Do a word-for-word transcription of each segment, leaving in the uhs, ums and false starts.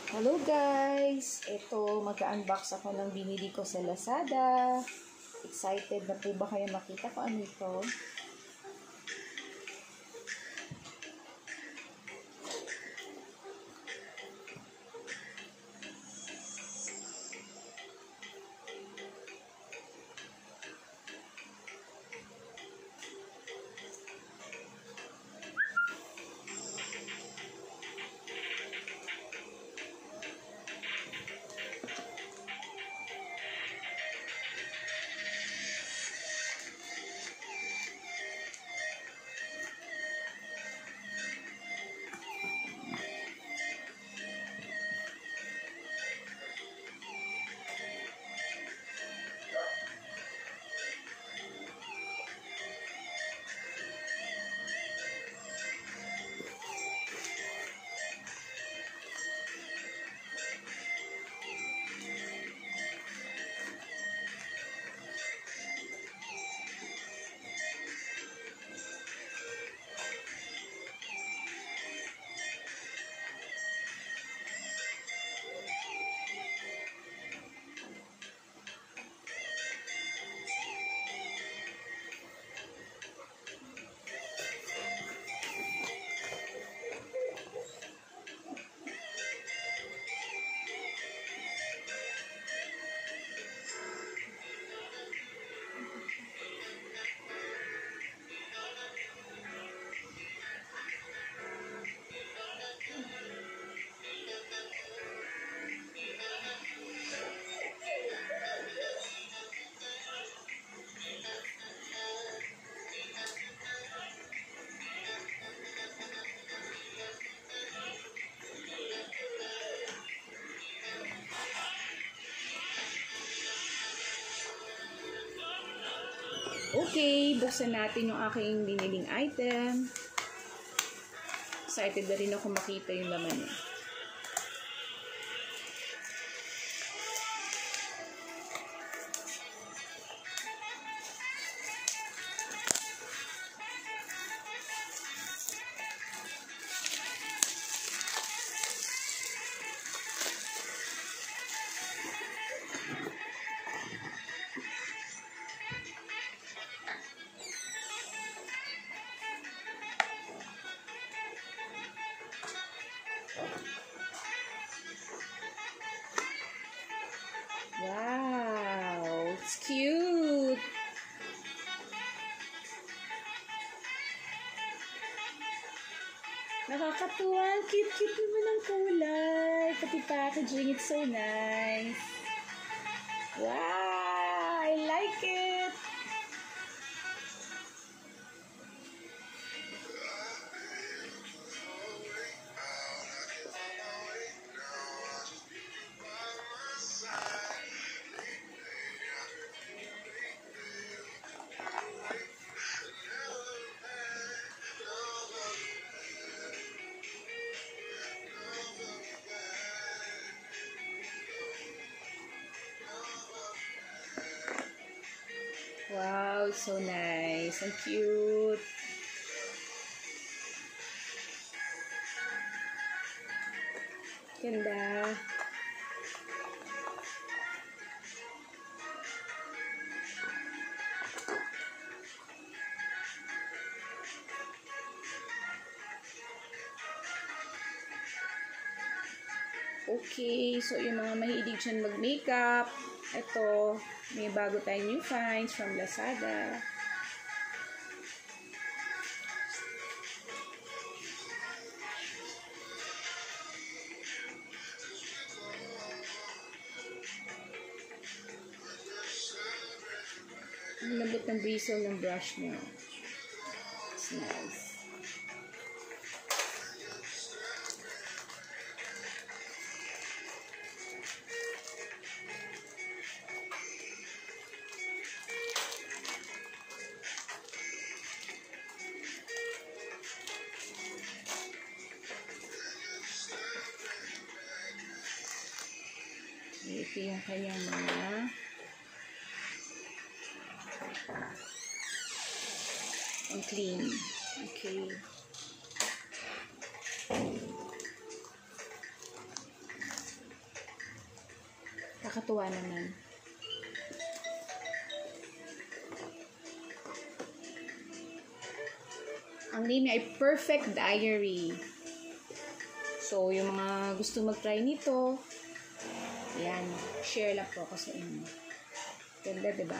Hello guys! Ito, mag-unbox ako ng binili ko sa Lazada. Excited na po ba kayo makita ko ano ito? Okay, buksan natin yung aking biniling item. Excited na rin ako makita yung laman niya. Wow, it's cute. Nakakatuwa, cute-cute naman ang kulay. Pati packaging, it's so nice. Wow, I like it. Wow, so nice and cute. Ganda. Okay, so yung mga mahilig dyan mag-makeup, ito, may bago tayong new finds from Lazada. Ang lambot ng bristle ng brush niya. It's nice. Ito yung kanyang mga ang clean. Okay. Kakatuwa naman. Ang name niya ay Perfect Diary. So, yung mga gusto mag-try nito, yan, share lang po ako sa inyo. Ganda, diba?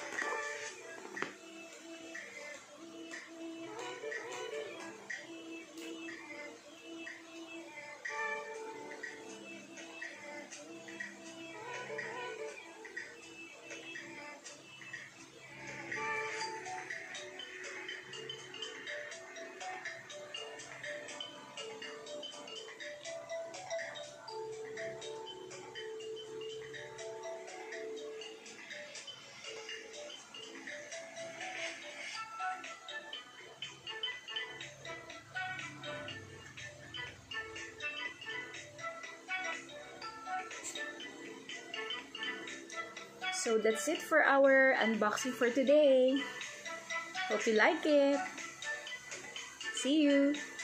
So that's it for our unboxing for today. Hope you like it. See you!